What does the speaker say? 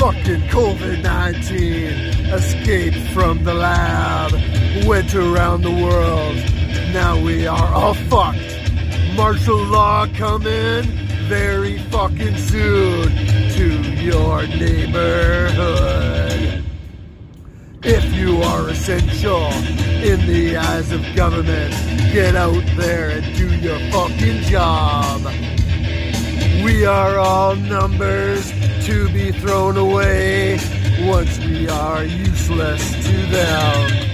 fucking COVID-19 escaped from the lab, went around the world. Now we are all fucked. Martial law coming very fucking soon to your neighborhood. If you are essential in the eyes of government, get out there and do your fucking job. We are all numbers to be thrown away once we are useless to them.